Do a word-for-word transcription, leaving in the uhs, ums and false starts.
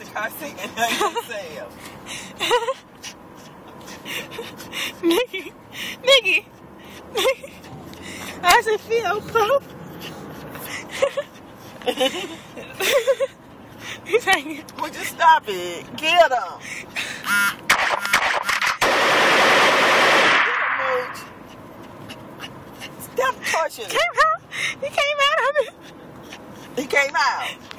I see hisself. Nikki, Nikki, Nikki. How's it feel, Pope? He's hanging. Would you stop it? Get him. Stop touching it. Came out. He came out of it. He came out.